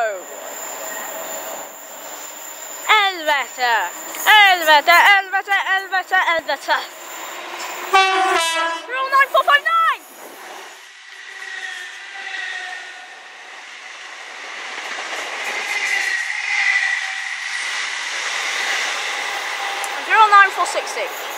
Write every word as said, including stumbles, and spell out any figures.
Elbette, elbette, elbette, elbette, elbette. Rule nine four five nine. Zero nine four sixty.